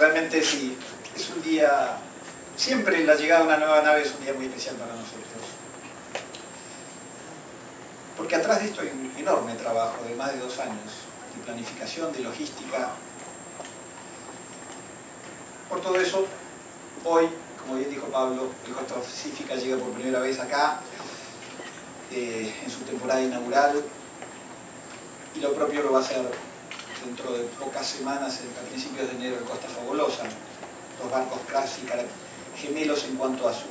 realmente sí, es un día, siempre la llegada de una nueva nave es un día muy especial para nosotros. Porque atrás de esto hay un enorme trabajo de más de 2 años de planificación, de logística. Por todo eso, hoy, como bien dijo Pablo, el Costa Pacífica llega por primera vez acá, en su temporada inaugural, y lo propio lo va a hacer dentro de pocas semanas, a principios de enero, el Costa Fabulosa. 2 barcos casi gemelos en cuanto a sus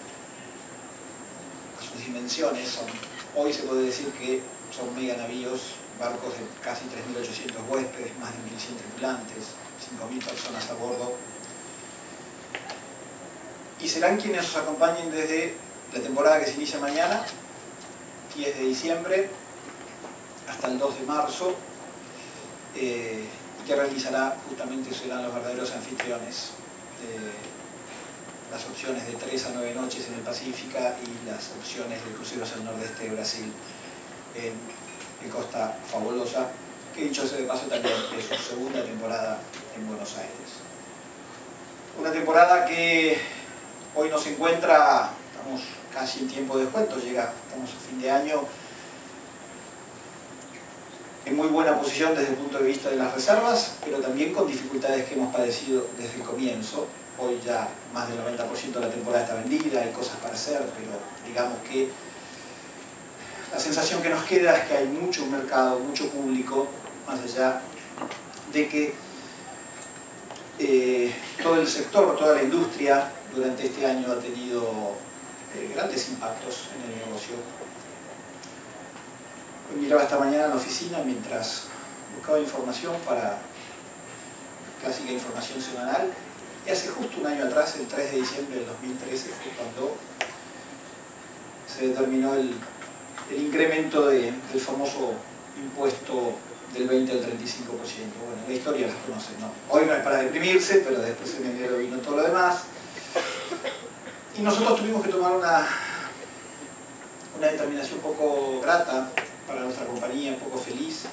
dimensiones. Hoy se puede decir que son mega navíos, barcos de casi 3.800 huéspedes, más de 1.100 tripulantes, 5.000 personas a bordo. Y serán quienes os acompañen desde la temporada que se inicia mañana, 10 de diciembre, hasta el 2 de marzo, y que realizará, justamente serán los verdaderos anfitriones, las opciones de 3 a 9 noches en el Pacífica y las opciones de cruceros al nordeste de Brasil en Costa Fabulosa, que dicho sea de paso también es su segunda temporada en Buenos Aires. Una temporada que hoy nos encuentra, estamos casi en tiempo de descuento, estamos a fin de año, en muy buena posición desde el punto de vista de las reservas, pero también con dificultades que hemos padecido desde el comienzo. Hoy ya más del 90% de la temporada está vendida, hay cosas para hacer, pero digamos que la sensación que nos queda es que hay mucho mercado, mucho público, más allá de que todo el sector, toda la industria durante este año ha tenido grandes impactos en el negocio. Miraba esta mañana en la oficina mientras buscaba información para clásica información semanal, y hace justo un año atrás, el 3 de diciembre del 2013, fue cuando se determinó el incremento del famoso impuesto del 20 al 35%. Bueno, la historia las conocen, ¿no? Hoy no es para deprimirse, pero después en enero vino todo lo demás. Y nosotros tuvimos que tomar una determinación poco grata para nuestra compañía, un poco feliz,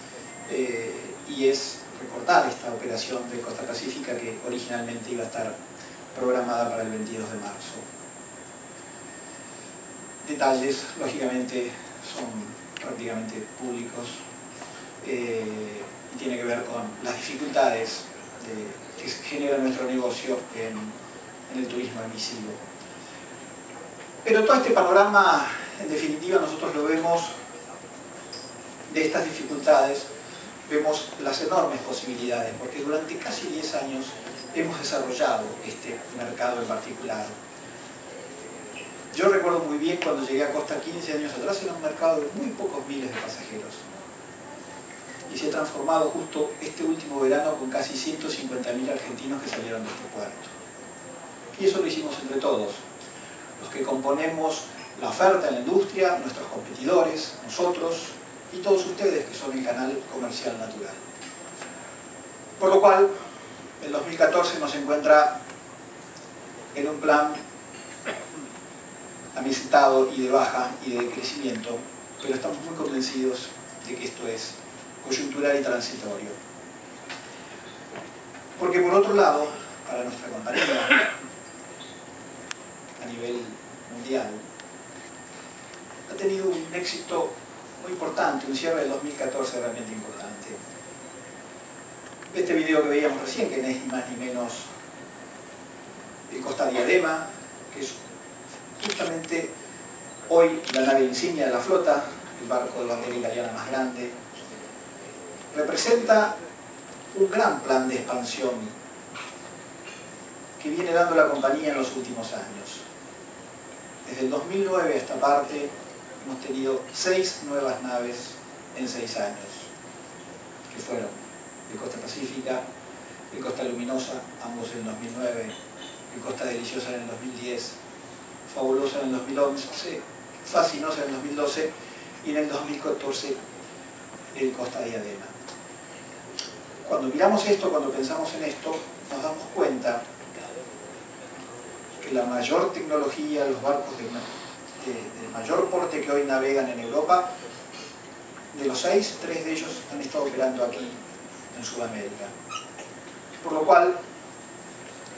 y es recortar esta operación de Costa Pacífica que originalmente iba a estar programada para el 22 de marzo. Detalles, lógicamente, son prácticamente públicos y tiene que ver con las dificultades que genera nuestro negocio en el turismo emisivo. Pero todo este panorama, en definitiva, nosotros lo vemos de estas dificultades, vemos las enormes posibilidades, porque durante casi 10 años hemos desarrollado este mercado en particular. Yo recuerdo muy bien cuando llegué a Costa 15 años atrás, era un mercado de muy pocos miles de pasajeros. Y se ha transformado justo este último verano con casi 150.000 argentinos que salieron de este puerto. Y eso lo hicimos entre todos, los que componemos la oferta en la industria, nuestros competidores, nosotros y todos ustedes que son el canal comercial natural. Por lo cual, el 2014 nos encuentra en un plan amesitado y de baja y de crecimiento, pero estamos muy convencidos de que esto es coyuntural y transitorio. Porque por otro lado, para nuestra compañía, a nivel mundial, ha tenido un éxito muy importante, un cierre del 2014 realmente importante. Este video que veíamos recién, que no es ni más ni menos el Costa Diadema, que es justamente hoy la nave insignia de la flota, el barco de bandera italiana más grande, representa un gran plan de expansión que viene dando la compañía en los últimos años. Desde el 2009 a esta parte hemos tenido 6 nuevas naves en 6 años, que fueron el Costa Pacífica, el Costa Luminosa, ambos en el 2009, el Costa Deliciosa en el 2010, Fabulosa en el 2011, Fascinosa en el 2012 y en el 2014 el Costa Diadema. Cuando miramos esto, cuando pensamos en esto, nos damos cuenta que la mayor tecnología, los barcos de mayor porte que hoy navegan en Europa, de los 6, 3 de ellos han estado operando aquí en Sudamérica. Por lo cual,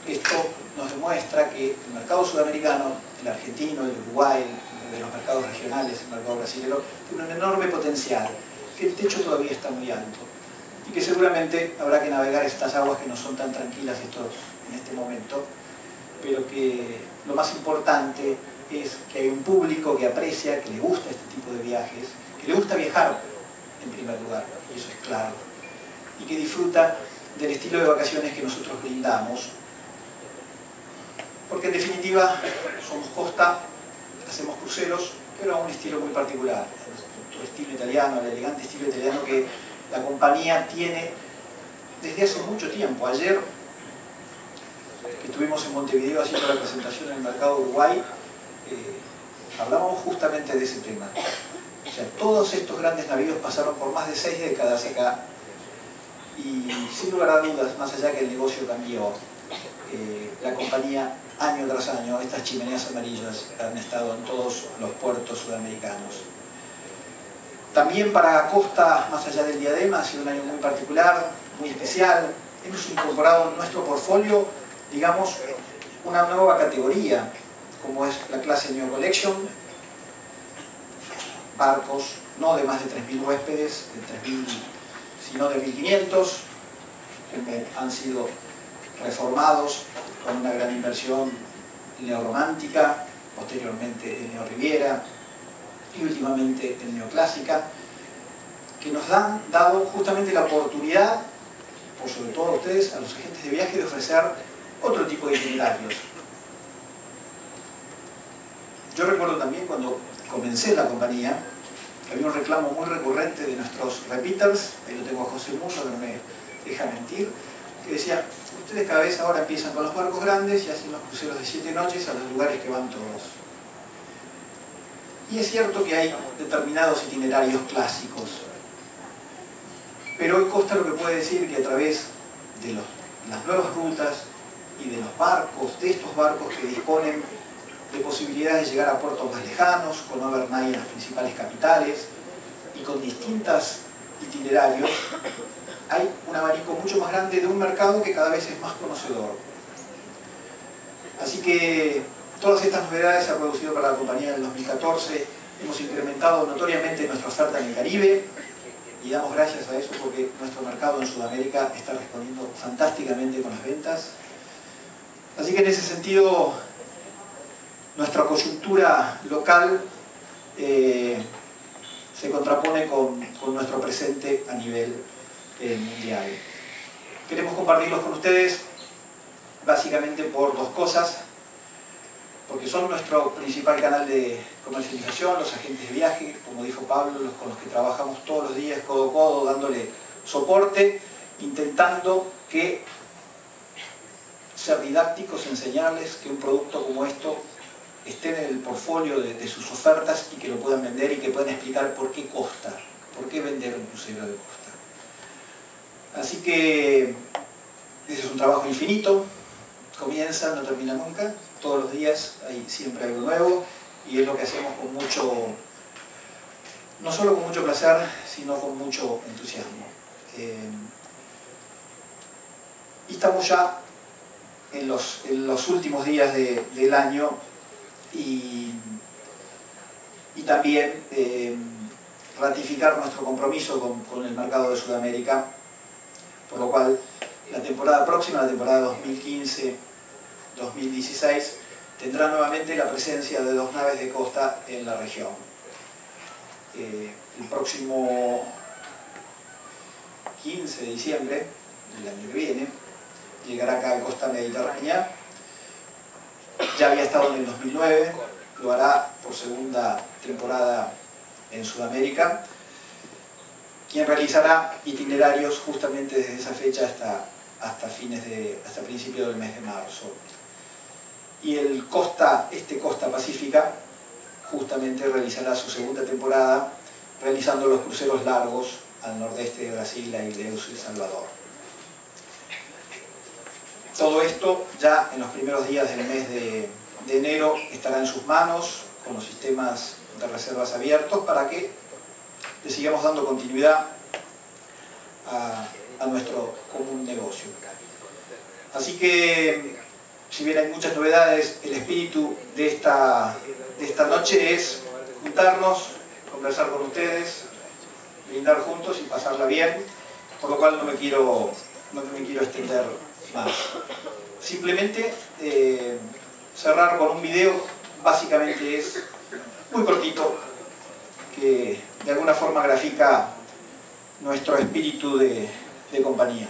esto nos demuestra que el mercado sudamericano, el argentino, el Uruguay, el de los mercados regionales, el mercado brasileño, tiene un enorme potencial, que el techo todavía está muy alto y que seguramente habrá que navegar estas aguas que no son tan tranquilas en este momento, pero que lo más importante es que hay un público que aprecia, que le gusta este tipo de viajes, que le gusta viajar en primer lugar, y eso es claro, y que disfruta del estilo de vacaciones que nosotros brindamos, porque en definitiva somos costa, hacemos cruceros, pero a un estilo muy particular, nuestro estilo italiano, el elegante estilo italiano que la compañía tiene desde hace mucho tiempo. Ayer que estuvimos en Montevideo haciendo la presentación en el mercado de Uruguay, hablábamos justamente de ese tema. O sea, todos estos grandes navíos pasaron por más de 6 décadas acá y sin lugar a dudas, más allá que el negocio cambió, la compañía año tras año, estas chimeneas amarillas han estado en todos los puertos sudamericanos. También para Costa, más allá del Diadema, ha sido un año muy particular, muy especial. Hemos incorporado en nuestro portfolio, digamos, una nueva categoría, como es la clase Neo Collection, barcos no de más de 3.000 huéspedes, de 3.000, sino de 1.500, que han sido reformados con una gran inversión neorromántica, posteriormente el Neorriviera y últimamente el Neoclásica, que nos han dado justamente la oportunidad, por sobre todo a ustedes, a los agentes de viaje, de ofrecer otro tipo de itinerarios. Yo recuerdo también cuando comencé la compañía, que había un reclamo muy recurrente de nuestros repeaters, ahí lo tengo a José Mundo, que no me deja mentir, que decía, ustedes cada vez ahora empiezan con los barcos grandes y hacen los cruceros de 7 noches a los lugares que van todos. Y es cierto que hay determinados itinerarios clásicos, pero hoy Costa lo que puede decir que a través de las nuevas rutas y de los barcos, de estos barcos que disponen de posibilidades de llegar a puertos más lejanos, con overnight en las principales capitales y con distintos itinerarios, hay un abanico mucho más grande de un mercado que cada vez es más conocedor. Así que todas estas novedades se han producido para la compañía en el 2014. Hemos incrementado notoriamente nuestra oferta en el Caribe y damos gracias a eso porque nuestro mercado en Sudamérica está respondiendo fantásticamente con las ventas. Así que en ese sentido, nuestra coyuntura local se contrapone con nuestro presente a nivel mundial. Queremos compartirlos con ustedes básicamente por dos cosas, porque son nuestro principal canal de comercialización, los agentes de viaje, como dijo Pablo, los con los que trabajamos todos los días codo a codo, dándole soporte, intentando ser didácticos, enseñarles que un producto como esto esté en el portfolio de sus ofertas y que lo puedan vender y que puedan explicar por qué Costa, por qué vender un crucero de Costa. Así que ese es un trabajo infinito, comienza, no termina nunca, todos los días hay siempre algo nuevo y es lo que hacemos con mucho, no solo con mucho placer, sino con mucho entusiasmo. Y estamos ya en los últimos días del año y también ratificar nuestro compromiso con el mercado de Sudamérica, por lo cual la temporada próxima, la temporada 2015-2016, tendrá nuevamente la presencia de 2 naves de Costa en la región. El próximo 15 de diciembre del año que viene llegará acá a Costa Mediterránea. Ya había estado en el 2009, lo hará por segunda temporada en Sudamérica, quien realizará itinerarios justamente desde esa fecha hasta principios del mes de marzo. Y Costa Pacífica justamente realizará su segunda temporada realizando los cruceros largos al nordeste de Brasil, a Ilhéus y Salvador. Todo esto ya en los primeros días del mes de enero estará en sus manos con los sistemas de reservas abiertos para que le sigamos dando continuidad a nuestro común negocio. Así que si bien hay muchas novedades, el espíritu de esta noche es juntarnos, conversar con ustedes, brindar juntos y pasarla bien, por lo cual no me quiero extender más. Simplemente cerrar con un video, básicamente es muy cortito, que de alguna forma grafica nuestro espíritu de compañía.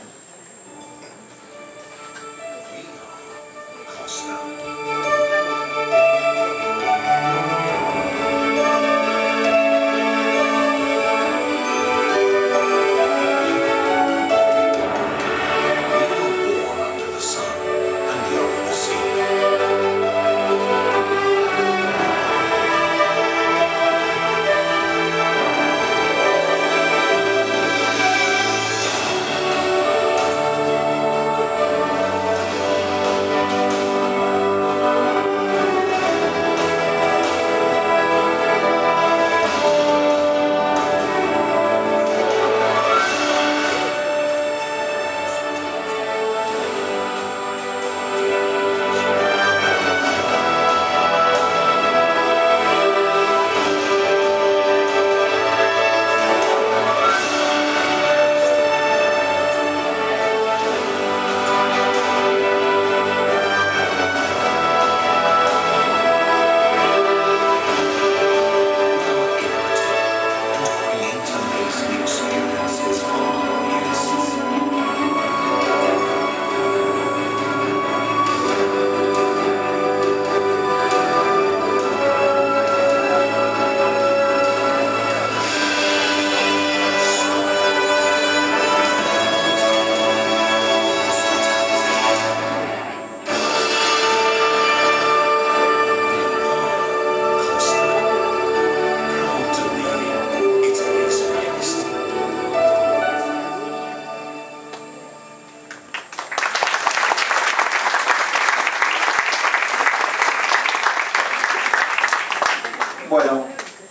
Bueno,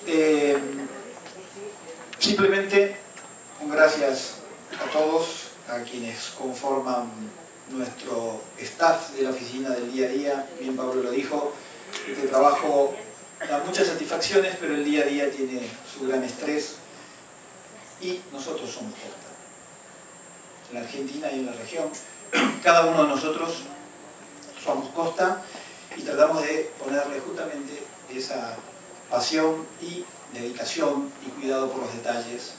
simplemente un gracias a todos, a quienes conforman nuestro staff de la oficina del día a día. Bien, Pablo lo dijo, este trabajo da muchas satisfacciones, pero el día a día tiene su gran estrés y nosotros somos Costa. En la Argentina y en la región, cada uno de nosotros somos Costa y tratamos de ponerle justamente esa pasión y dedicación y cuidado por los detalles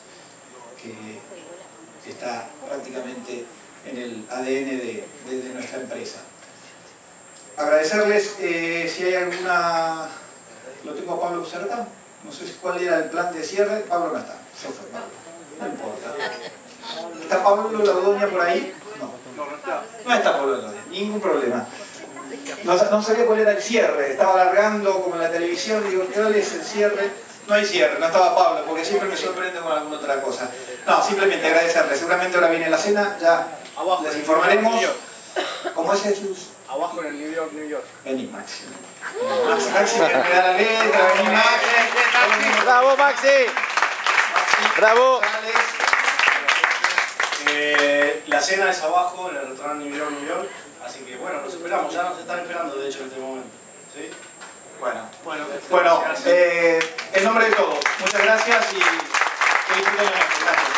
que está prácticamente en el ADN de nuestra empresa. Agradecerles, si hay alguna... ¿Lo tengo a Pablo cerca? No sé cuál era el plan de cierre. Pablo no está, se fue Pablo. No importa. ¿Está Pablo Laudoña por ahí? No. No está Pablo Laudoña, ningún problema. No sabía cuál era el cierre, estaba alargando como en la televisión, digo, ¿cuál es el cierre? No hay cierre, no estaba Pablo, porque siempre me sorprende con alguna otra cosa. No, simplemente agradecerle, seguramente ahora viene la cena, ya abajo, les informaremos. ¿Cómo es el...? Abajo en el New York, New York. Vení, Maxi. Maxi, me da la letra, vení, Maxi. ¡Bravo, Maxi! ¡Bravo! La cena es abajo en el restaurante New York, New York. Así que bueno, nos esperamos, ya nos están esperando de hecho en este momento. ¿Sí? Bueno, en nombre de todos, muchas gracias y que disfruten la noche. Gracias.